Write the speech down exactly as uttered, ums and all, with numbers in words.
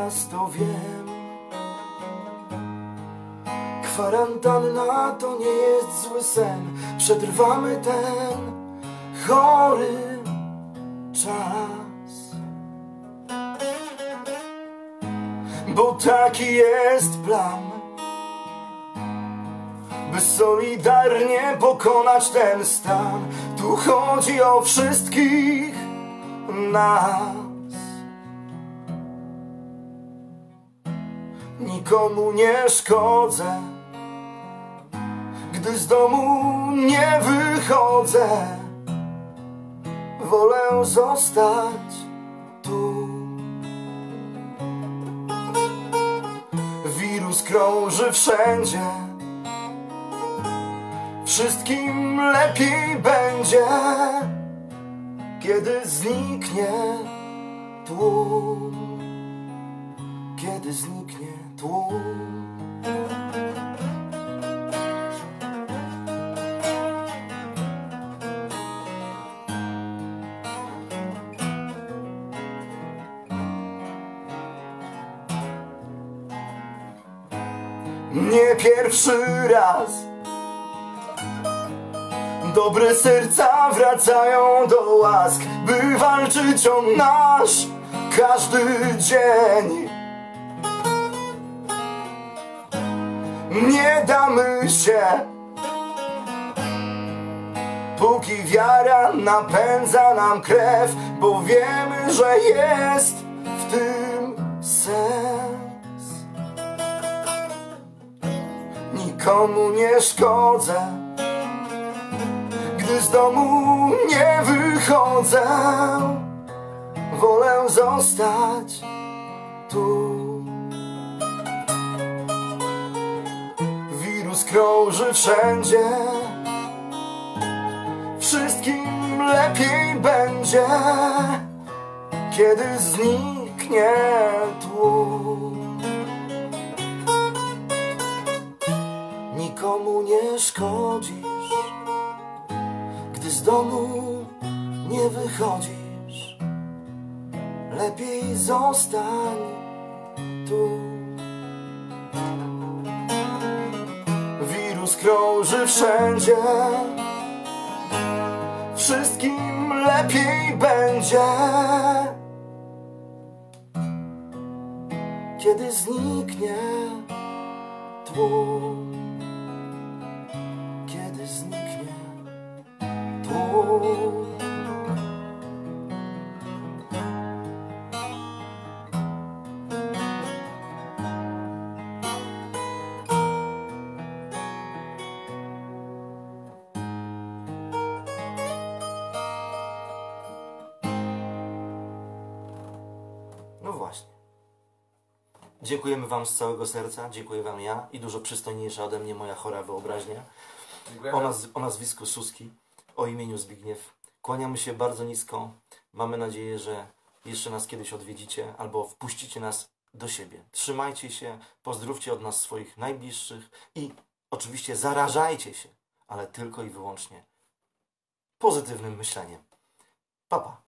teraz to wiem. Kwarantanna to nie jest zły sen. Przetrwamy ten chory czas, bo taki jest plan, by solidarnie pokonać ten stan. Tu chodzi o wszystkich nas. Nikomu nie szkodzę, gdy z domu nie wychodzę. Wolę zostać tu. Wirus krąży wszędzie, wszystkim lepiej będzie, kiedy zniknie tłum. Kiedy zniknie tłum. Nie pierwszy raz dobre serca wracają do łask, by walczyć o nasz każdy dzień. Nie damy się, póki wiara napędza nam krew, bo wiemy, że jest w tym sens. Nikomu nie szkodzę, gdy z domu nie wychodzę. Wolę zostać tu. Wirus krąży wszędzie, wszystkim lepiej będzie, kiedy zniknie tłum. Nikomu nie szkodzisz, gdy z domu nie wychodzisz. Lepiej zostań tu. Wirus krąży wszędzie, wszystkim lepiej będzie, kiedy zniknie tłum. Kiedy zniknie tłum. No właśnie. Dziękujemy wam z całego serca, dziękuję wam ja i dużo przystojniejsza ode mnie moja chora wyobraźnia. O, naz o nazwisku Suski, o imieniu Zbigniew. Kłaniamy się bardzo nisko. Mamy nadzieję, że jeszcze nas kiedyś odwiedzicie albo wpuścicie nas do siebie. Trzymajcie się, pozdrówcie od nas swoich najbliższych i oczywiście zarażajcie się, ale tylko i wyłącznie pozytywnym myśleniem. Pa, pa.